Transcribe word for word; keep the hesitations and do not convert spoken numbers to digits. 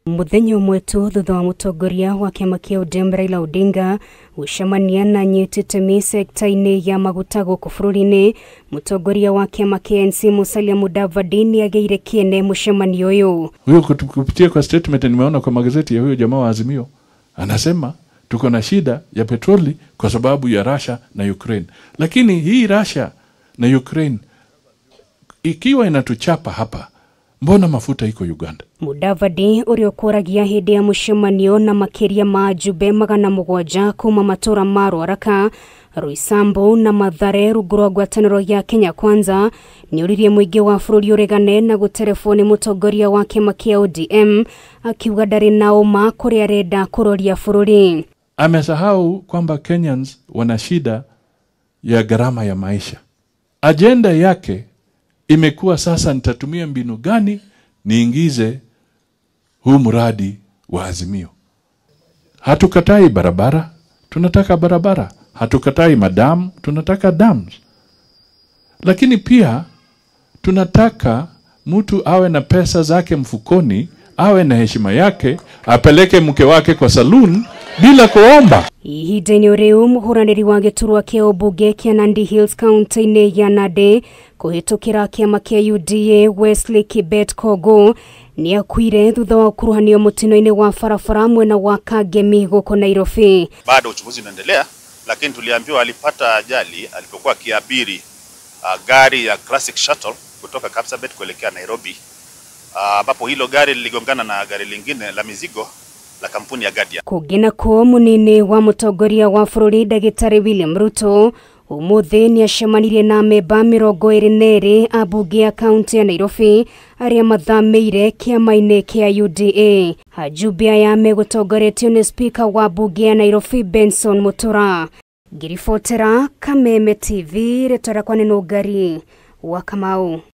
Muthenya umwe tu thutha wa Mutongoria wa kiama kia O D M Raila Odinga gucemania na anyiti itemi sekta-ini ya maguta guku bururi-ini, Mutongoria wa kiama kia Benson Musalia Mudavadi ni ageire kiene mucemanio uyu. Huyo kupitia kwa statement nimeona kwa magazeti ya huyo jamaa wa Azimio anasema tuko na shida ya petroli kwa sababu ya Russia na Ukraine. Lakini hii Russia na Ukraine ikiwa inatuchapa hapa, mbona mafuta iko Uganda? Mudavadi urio kuragia hindi ya mucemanio na makiria majube magana mugwanja kuma matura maru araka Ruisambo na Mathare ruguru ngwataniro ya Kenya Kwanza ni uririe muingi wa bururi uregane na gutelefoni Mutongoria wa kiama kia O D M akiuga ndari na uma kuri arenda kuroria bururi. Amesahau kwamba Kenyans wana shida ya gharama ya maisha. Agenda yake imekuwa sasa nitatumia mbinu gani niingize huu mradi wa Azimio. Hatukatai barabara, tunataka barabara. Hatukatai madamu, tunataka dams. Lakini pia tunataka mtu awe na pesa zake mfukoni, awe na heshima yake, apeleke mke wake kwa saloon bila kuomba. Ihinda-ini riu muhuraniri wa giturwa kia ubunge kia Nandi Hills county-ini ya Nandi kuhitukira kiama kia U D A Wesley Kibet Kogo ni akuire thutha wa kuruhanio mutino-ini wa farafara mwena wa Kagemi guku Nairobi. Bado uchunguzi unaendelea, lakini tuliambiwa alipata ajali alipokuwa akiabiri uh, gari ya Classic Shuttle kutoka Kapsabet kuelekea Nairobi, ambapo uh, hilo gari liligongana na gari lingine la mizigo la kampuni ya Guardian. Kugina ko munini wa Mutongoria wa bururi Dagitari William Ruto umuthi ni acemanirie na memba mirongo iri na iri a bunge ya kaunti ya Nairobi aria mathameire kiama-ini kia U D A. Ajumbe aya megutongoretio ni speaker wa bunge ya Nairobi Benson Mutura. Ngiribotera Kameme T V, ritwara kwa neno ngari wa Kamau.